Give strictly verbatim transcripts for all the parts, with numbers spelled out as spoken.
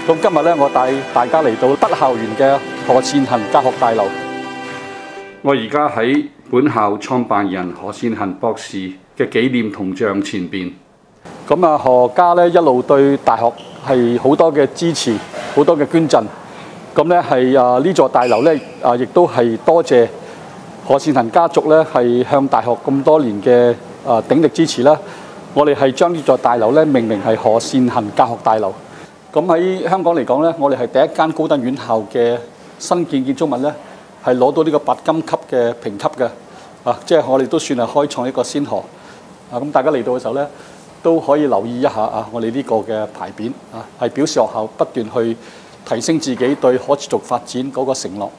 咁今日咧，我帶大家嚟到北校園嘅何善衡教學大樓。 我而家喺本校創辦人何善衡博士嘅紀念銅像前邊。 咁啊，何家咧一路對大學係好多嘅支持，好多嘅捐贈。咁咧係啊呢座大樓咧啊，亦都係多謝何善衡家族咧係向大學咁多年嘅啊鼎力支持啦。我哋係將呢座大樓咧命名係何善衡教學大樓。咁喺香港嚟講咧，我哋係第一間高等院校嘅新建建築物咧，係攞到呢個白金級嘅評級嘅，啊，即係我哋都算係開創一個先河。啊，咁大家嚟到嘅時候咧，都可以留意一下啊，我哋呢個嘅牌匾啊，係表示學校不斷去提升自己對可持續發展嗰個承諾。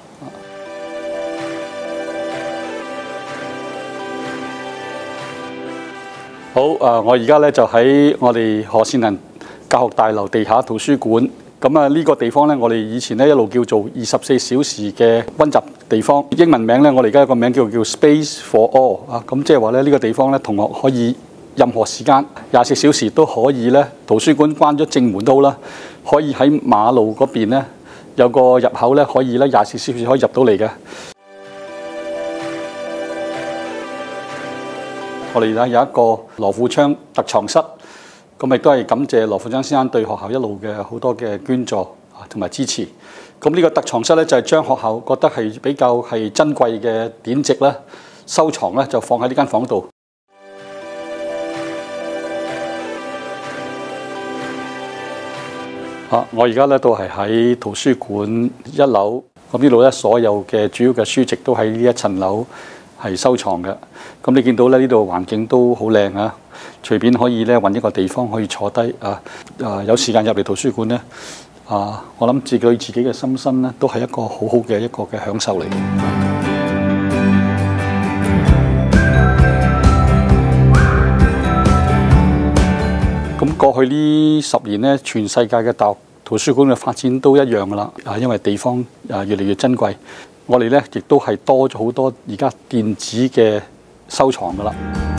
好啊，我而家咧就喺我哋何善衡教學大樓地下圖書館。咁啊，呢個地方咧，我哋以前咧一路叫做二十四小時嘅溫習地方。英文名咧，我哋而家有個名叫叫 Space for All 啊。咁即係話咧，呢個地方咧，同學可以任何時間廿四小時都可以咧，圖書館關咗正門都好啦，可以喺馬路嗰邊咧有個入口咧，可以咧廿四小時可以入到嚟嘅。我哋而家有一個羅富昌特藏室。咁亦都係感謝羅富昌先生對學校一路嘅好多嘅捐助啊，同埋支持。咁呢個特藏室咧就係將學校覺得係比較係珍貴嘅典籍咧收藏咧，就放喺呢間房度。啊，我而家咧都係喺圖書館一樓。咁呢度咧所有嘅主要嘅書籍都喺呢一層樓係收藏嘅。咁你見到咧呢度環境都好靚啊！隨便可以咧揾一個地方可以坐低啊！啊，有時間入嚟圖書館咧啊，我諗自己對自己嘅心身咧都係一個好好嘅一個嘅享受嚟嘅。咁過去呢十年咧，全世界嘅大學圖書館嘅發展都一樣噶啦啊，因為地方啊越嚟越珍貴，我哋咧亦都係多咗好多而家電子嘅收藏噶啦。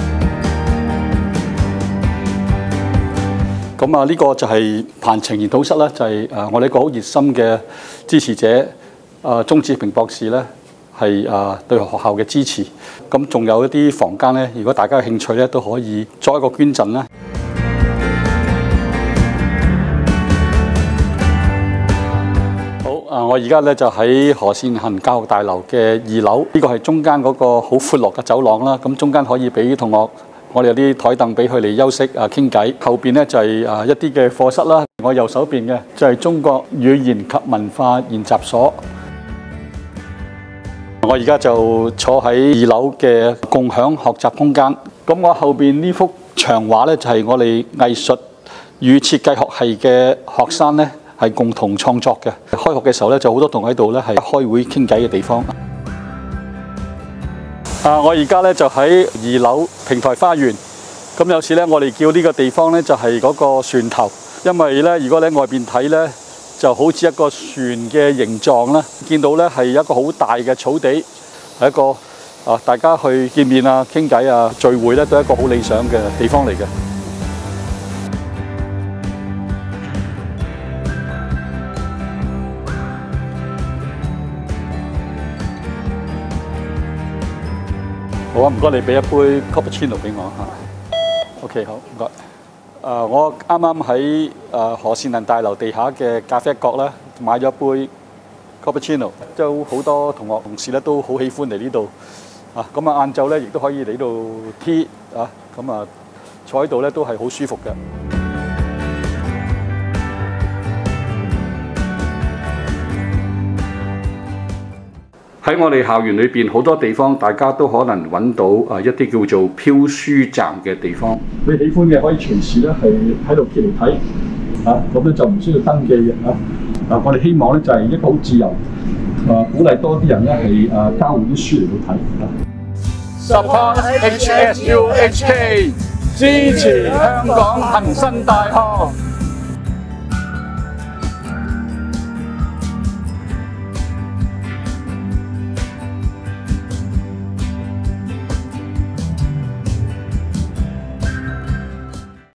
咁啊，呢個就係彭程研討室啦，就係誒我哋一個好熱心嘅支持者，誒鍾志平博士咧係誒對學校嘅支持。咁仲有一啲房間咧，如果大家有興趣咧，都可以作一個捐贈啦。好啊，我而家咧就喺何善衡教學大樓嘅二樓，呢個係中間嗰個好闊落嘅走廊啦。咁中間可以俾同學。我哋有啲台凳俾佢哋休息啊傾偈，後邊咧就係啊一啲嘅課室啦。我右手邊嘅就係中國語言及文化研習所。我而家就坐喺二樓嘅共享學習空間。咁我後邊呢幅牆畫咧就係我哋藝術與設計學系嘅學生咧係共同創作嘅。開學嘅時候咧就好多同學喺度咧係開會傾偈嘅地方。啊！我而家咧就喺二樓平台花園，咁有時咧我哋叫呢個地方咧就係嗰個船頭，因為咧如果你喺外邊睇咧，就好似一個船嘅形狀啦。見到咧係一個好大嘅草地，係一個啊大家去見面啊、傾偈啊、聚會咧都係一個好理想嘅地方嚟嘅。好啊，唔該，你俾一杯 cappuccino 俾我嚇。OK， 好，唔該。誒，我啱啱喺誒何善衡大樓地下嘅咖啡角咧買咗杯 cappuccino，都好多同學同事咧都好喜歡嚟呢度。啊，咁啊晏晝咧亦都可以嚟度 tea 啊，咁啊坐喺度咧都係好舒服嘅。 喺我哋校園裏邊好多地方，大家都可能揾到啊一啲叫做漂書站嘅地方。 你喜歡嘅可以隨時咧係喺度揭嚟睇，啊咁咧就唔需要登記嘅啊。啊，我哋希望咧就係一個好自由，啊鼓勵多啲人咧係啊交換啲書嚟到睇啊。Support H S U H K， 支持香港恒生大學。